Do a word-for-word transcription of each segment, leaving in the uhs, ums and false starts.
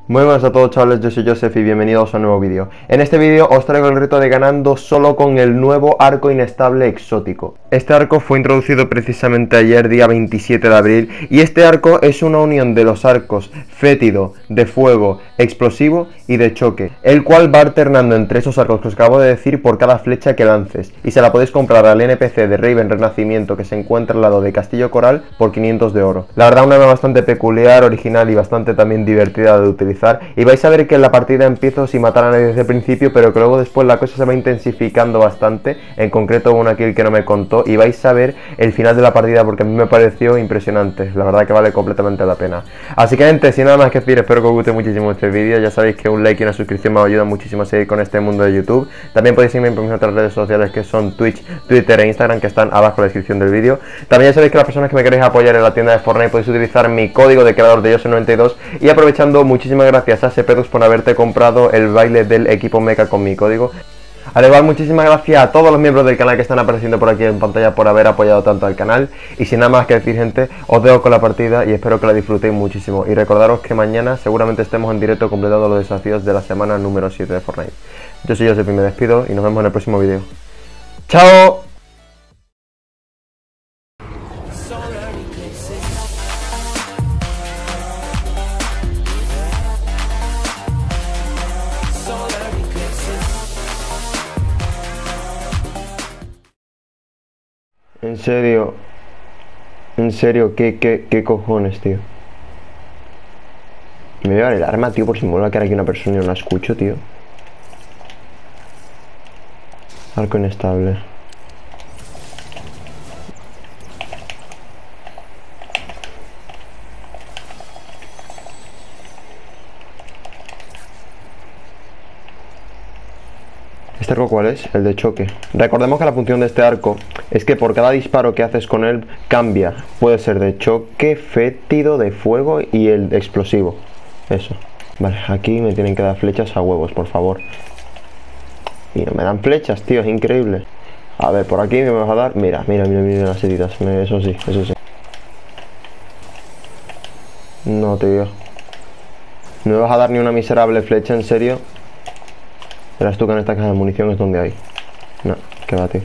Muy buenas a todos, chavales, yo soy Joseph y bienvenidos a un nuevo vídeo. En este vídeo os traigo el reto de ganando solo con el nuevo arco inestable exótico. Este arco fue introducido precisamente ayer, día veintisiete de abril, y este arco es una unión de los arcos fétido, de fuego, explosivo y de choque, el cual va alternando entre esos arcos que os acabo de decir por cada flecha que lances, y se la podéis comprar al N P C de Raven Renacimiento que se encuentra al lado de Castillo Coral por quinientos de oro. La verdad, una arma bastante peculiar, original y bastante también divertida de utilizar. Y vais a ver que en la partida empiezo sin matar a nadie desde el principio, pero que luego después la cosa se va intensificando bastante. En concreto una kill que no me contó, y vais a ver el final de la partida porque a mí me pareció impresionante. La verdad que vale completamente la pena. Así que, gente, sin nada más que decir, espero que os guste muchísimo este vídeo. Ya sabéis que un like y una suscripción me ayudan muchísimo a seguir con este mundo de YouTube. También podéis seguirme en mis otras redes sociales que son Twitch, Twitter e Instagram, que están abajo en la descripción del vídeo. También ya sabéis que las personas que me queréis apoyar en la tienda de Fortnite podéis utilizar mi código de creador de Joseph noventa y dos. Y aprovechando, muchísimas gracias a Sepedus por haberte comprado el baile del equipo mecha con mi código. Al igual, muchísimas gracias a todos los miembros del canal que están apareciendo por aquí en pantalla por haber apoyado tanto al canal. Y sin nada más que decir, gente, os dejo con la partida y espero que la disfrutéis muchísimo. Y recordaros que mañana seguramente estemos en directo completando los desafíos de la semana número siete de Fortnite. Yo soy Joseph y me despido y nos vemos en el próximo vídeo. ¡Chao! En serio, en serio, ¿qué, qué, qué cojones, tío? Me voy a llevar el arma, tío, por si me vuelve a quedar aquí una persona y no la escucho, tío. Arco inestable. ¿Este arco cuál es? El de choque. Recordemos que la función de este arco es que por cada disparo que haces con él cambia. Puede ser de choque, fétido, de fuego y el de explosivo. Eso. Vale, aquí me tienen que dar flechas a huevos, por favor. Y no me dan flechas, tío, es increíble. A ver, por aquí me vas a dar... Mira, mira, mira, mira las heridas. Eso sí, eso sí. No, tío. No me vas a dar ni una miserable flecha, ¿en serio? Verás tú que en esta caja de munición es donde hay. No, que va, tío.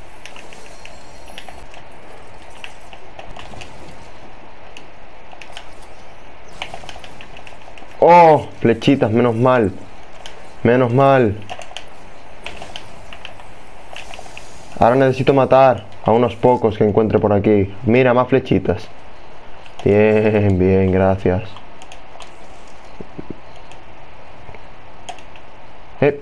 ¡Oh! Flechitas, menos mal. Menos mal. Ahora necesito matar a unos pocos que encuentre por aquí. Mira, más flechitas. Bien, bien, gracias. Eh.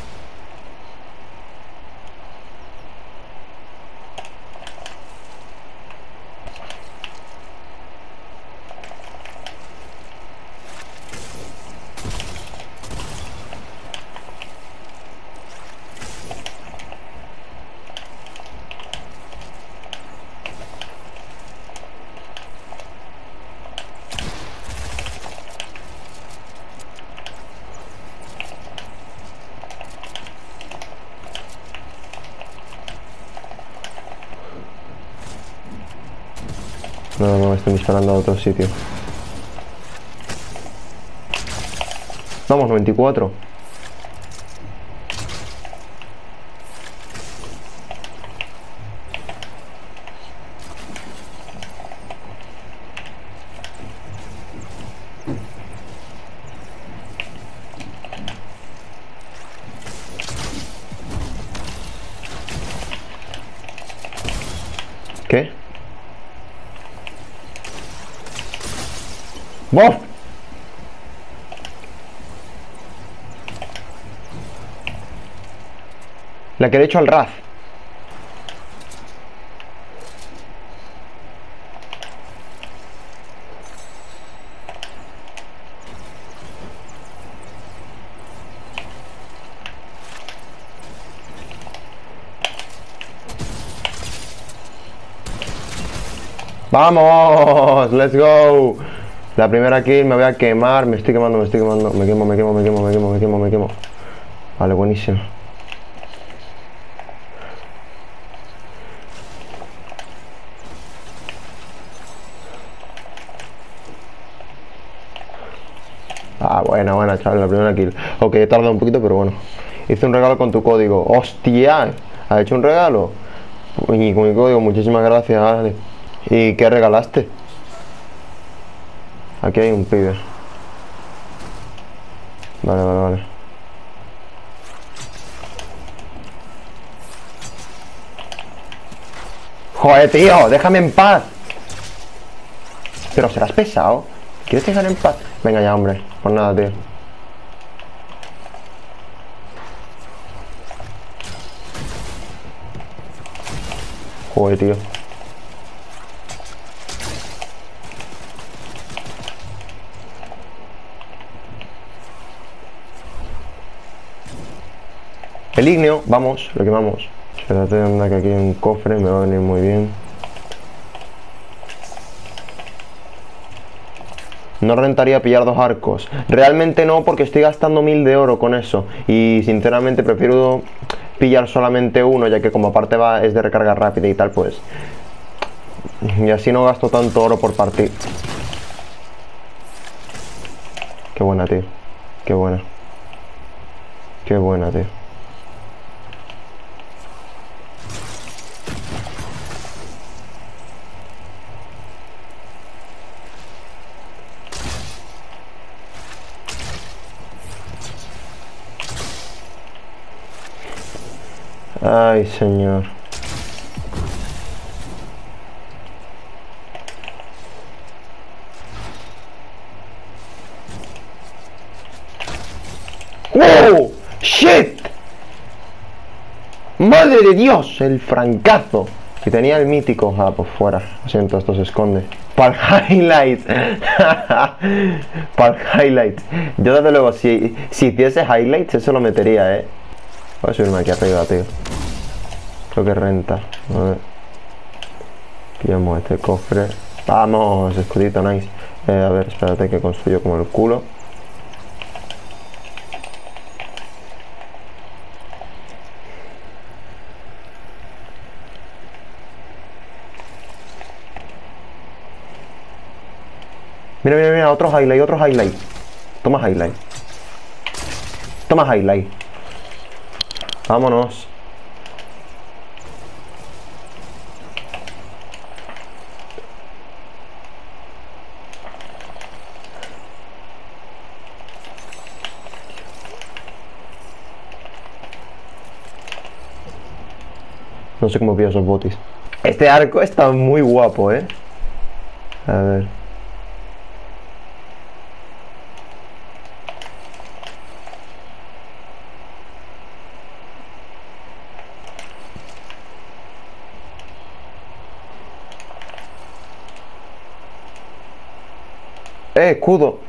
No, no, estoy disparando a otro sitio. Vamos, noventa y cuatro. ¿Qué? ¡Bof! La que le he hecho al Raz. ¡Vamos! ¡Let's go! La primera kill, me voy a quemar. Me estoy quemando, me estoy quemando. Me quemo, me quemo, me quemo, me quemo, me quemo, me quemo. Vale, buenísimo. Ah, buena, buena, chaval, la primera kill. Ok, he tardado un poquito, pero bueno. Hice un regalo con tu código. ¡Hostia! ¿Has hecho un regalo? Y con mi código, muchísimas gracias, vale. ¿Y qué regalaste? Aquí hay un pibe. Vale, vale, vale. Joder, tío, déjame en paz. Pero serás pesado. ¿Quieres dejar en paz? Venga ya, hombre. Pues nada, tío. Joder, tío. El ignio, vamos, lo quemamos. Espérate, anda que aquí hay un cofre, me va a venir muy bien. No rentaría pillar dos arcos. Realmente no, porque estoy gastando mil de oro con eso. Y sinceramente prefiero pillar solamente uno, ya que como aparte va es de recarga rápida y tal, pues. Y así no gasto tanto oro por partir. Qué buena, tío. Qué buena. Qué buena, tío. Ay, señor. ¡Wow! ¡Shit! ¡Madre de Dios! El francazo. Y tenía el mítico. Ah, pues fuera. Lo siento, esto se esconde. Para el highlight. Para el highlight. Yo desde luego, si, si hiciese highlights, eso lo metería, eh. Voy a subirme aquí arriba, tío. Creo que renta. A ver. Pillamos este cofre. Vamos, escudito, nice. Eh, a ver, espérate que construyo como el culo. Mira, mira, mira, otro highlight, otro highlight. Toma highlight. Toma highlight. Vámonos. No sé cómo pillo esos botis. Este arco está muy guapo, eh. A ver. Eh, escudo.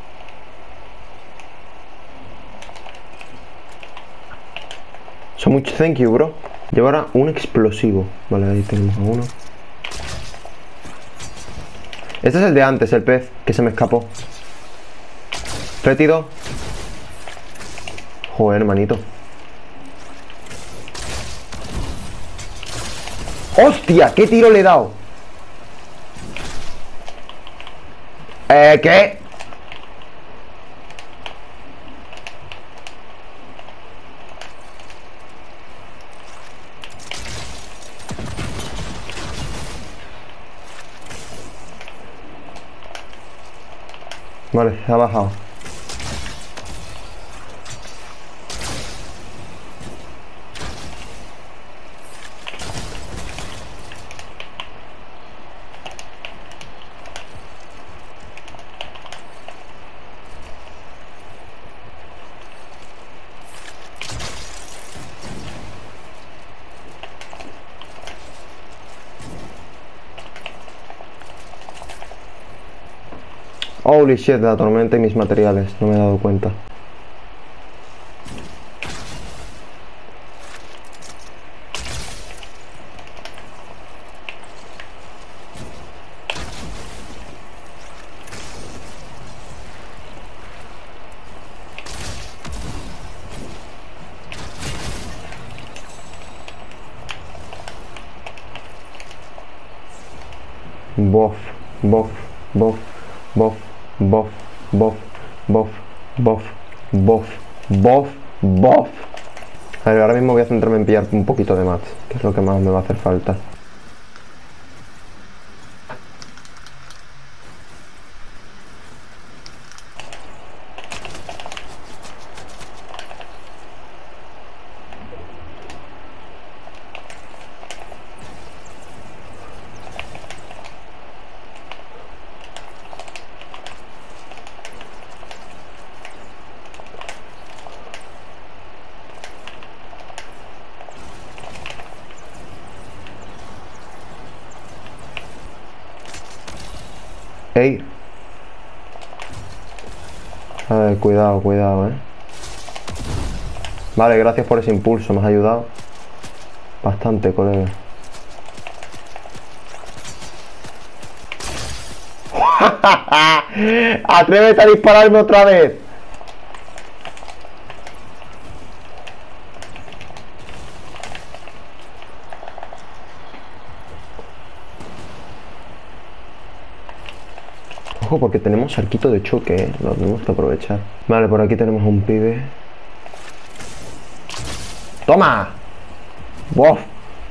So much thank you, bro. Llevará un explosivo. Vale, ahí tenemos a uno. Este es el de antes, el pez, que se me escapó. Fétido. Joder, hermanito. ¡Hostia! ¿Qué tiro le he dado? Eh, ¿qué? Vale, ha bajado. Holy shit, la tormenta y mis materiales. No me he dado cuenta. Bof, bof, bof, bof, bof, bof, bof, Bof, bof, bof, bof. A ver, ahora mismo voy a centrarme en pillar un poquito de mats, que es lo que más me va a hacer falta. Ey. A ver, cuidado, cuidado, eh. Vale, gracias por ese impulso, me has ayudado bastante, colega. Atrévete a dispararme otra vez. Ojo, porque tenemos arquito de choque, ¿eh? Lo tenemos que aprovechar. Vale, por aquí tenemos un pibe. ¡Toma! ¡Bof!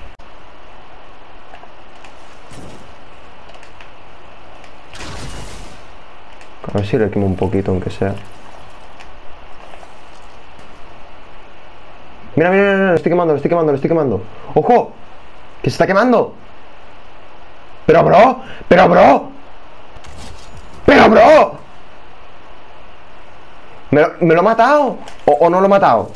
A ver si le quemo un poquito, aunque sea. Mira, mira, mira, lo estoy quemando, lo estoy quemando, lo estoy quemando. ¡Ojo! ¡Que se está quemando! ¡Pero, bro! ¡Pero, bro! ¡Pero, bro! ¿Me lo, me lo ha matado? ¿O, ¿O no lo he matado?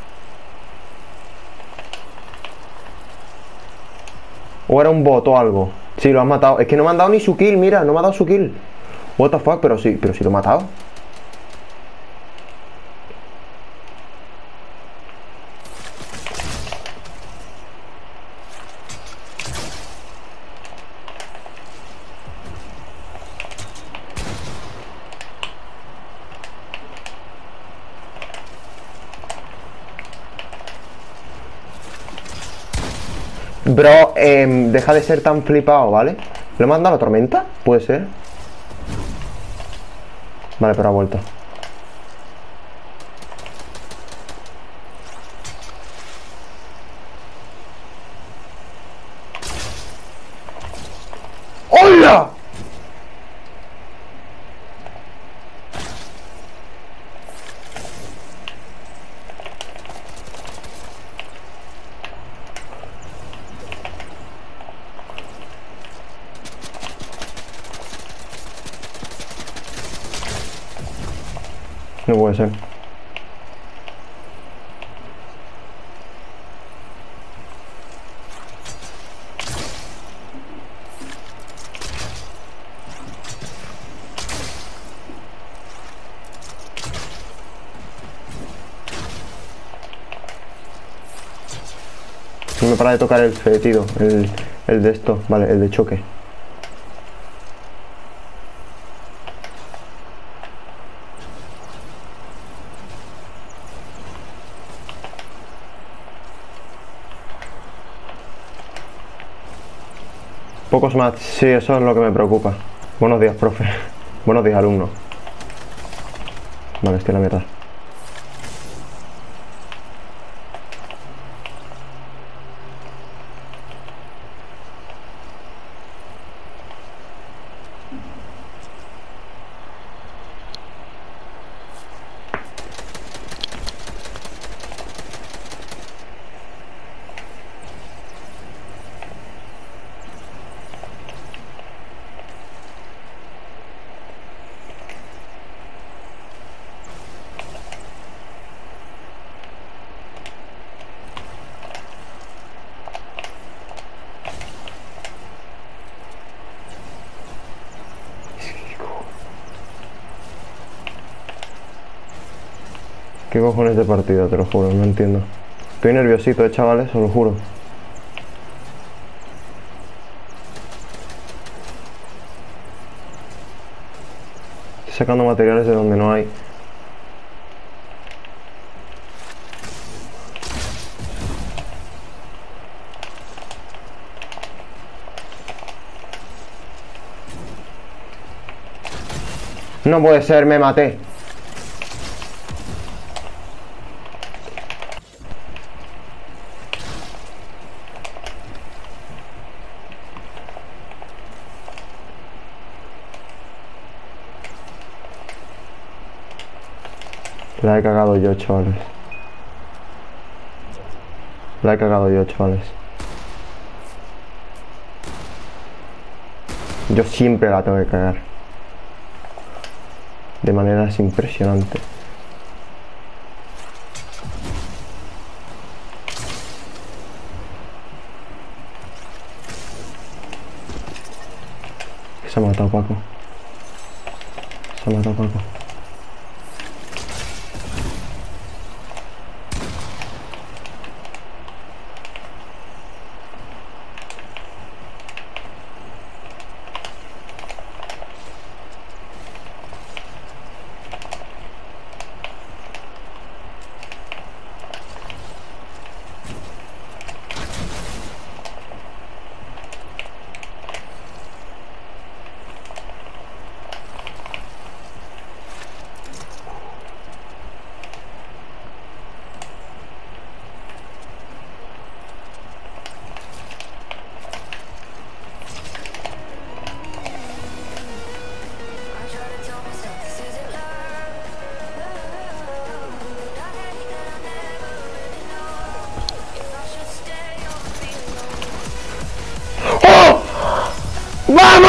¿O era un bot o algo? Sí, lo has matado. Es que no me han dado ni su kill, mira, no me ha dado su kill. What the fuck, pero sí, pero sí lo he matado. Bro, eh, deja de ser tan flipado, ¿vale? ¿Le manda la tormenta? Puede ser. Vale, pero ha vuelto. ¡Hola! No puede ser. No me para de tocar el fetido, el, el de esto, vale, el de choque. Pocos más, sí, eso es lo que me preocupa. Buenos días, profe. Buenos días, alumno. Vale, estoy en la mierda. ¿Qué cojones de partida? Te lo juro, no entiendo. Estoy nerviosito, eh, chavales, os lo juro. Estoy sacando materiales de donde no hay. No puede ser, me maté. La he cagado yo, chavales. La he cagado yo, chavales. Yo siempre la tengo que cagar. De maneras impresionantes. Se ha matado Paco. Se ha matado Paco. ¡Vamos!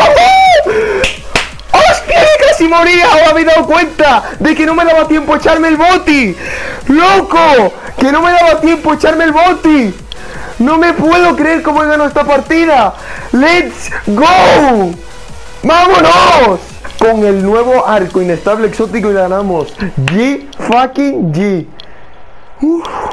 ¡Hostia, que casi moría! ¡Os habéis dado cuenta de que no me daba tiempo a echarme el boti! ¡Loco! ¡Que no me daba tiempo a echarme el boti! ¡No me puedo creer cómo he ganado esta partida! ¡Let's go! ¡Vámonos! Con el nuevo arco inestable exótico y ganamos. G fucking G. Uf.